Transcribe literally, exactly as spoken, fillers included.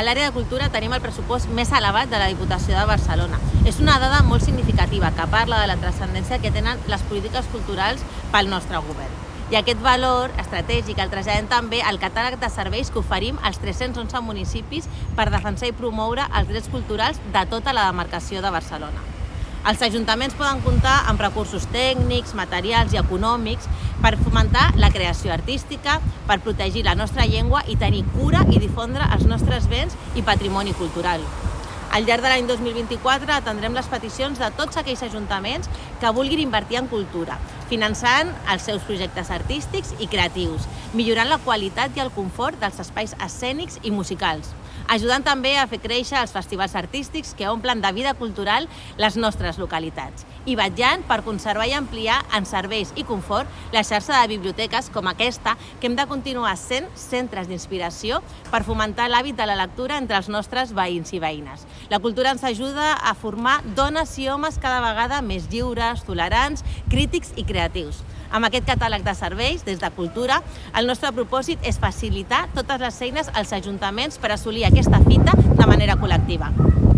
a l'àrea de cultura tenim el pressupost més elevat de la Diputació de Barcelona. És una dada molt significativa que parla de la transcendència que tenen les polítiques culturals pel nostre govern. I aquest valor estratègic el traslladem també al catàleg de serveis que oferim als tres-cents onze municipis per defensar i promoure els drets culturals de tota la demarcació de Barcelona. Els ajuntaments poden comptar amb recursos tècnics, materials i econòmics per fomentar la creació artística, per protegir la nostra llengua i tenir cura i difondre els nostres béns i patrimoni cultural. Al llarg de l'any dos mil vint-i-quatre atendrem les peticions de tots aquells ajuntaments que vulguin invertir en cultura, finançant els seus projectes artístics i creatius, millorant la qualitat i el confort dels espais escènics i musicals, ajudant també a fer créixer els festivals artístics que omplen de vida cultural les nostres localitats i vetllant per conservar i ampliar en serveis i confort la xarxa de biblioteques com aquesta que hem de continuar sent centres d'inspiració per fomentar l'hàbit de la lectura entre els nostres veïns i veïnes. La cultura ens ajuda a formar dones i homes cada vegada més lliures, tolerants, crítics i creatius. Amb aquest catàleg de serveis, des de Cultura, el nostre propòsit és facilitar totes les eines als ajuntaments per assolir aquesta fita de manera col·lectiva.